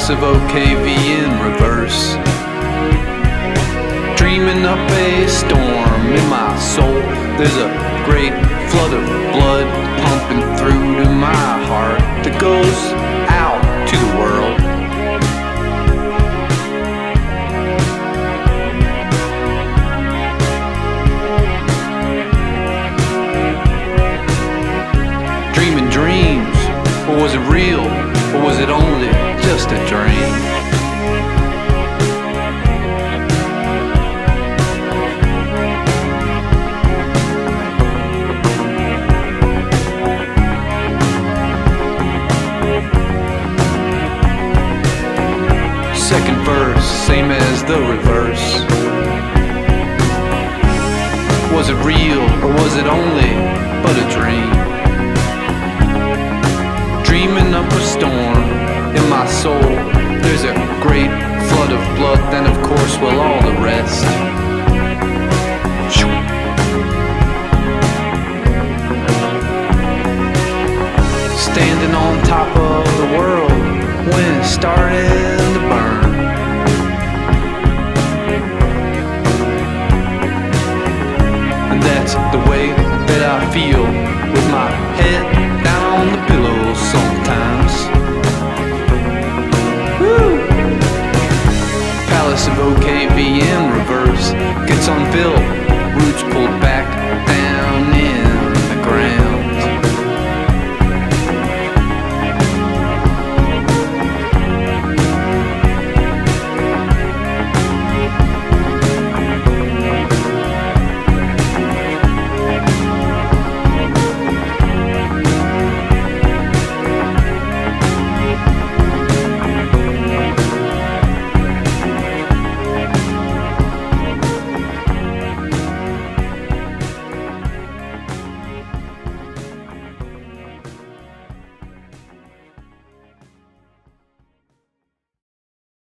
Palace of OKV in reverse. Dreaming up a storm in my soul. There's a great flood of blood pumping through to my heart that goes out to the world. Dreaming dreams, or was it real, or was it only just a dream? Second verse, same as the reverse. Was it real, or was it only but a dream? Dreaming up a storm in my soul. There's a great flood of blood, then of course will all the rest. Standing on top of the world when it started to burn. And that's the way that I feel with my head down on the pillow sometimes. Woo! Palace of OKV in reverse gets unfilled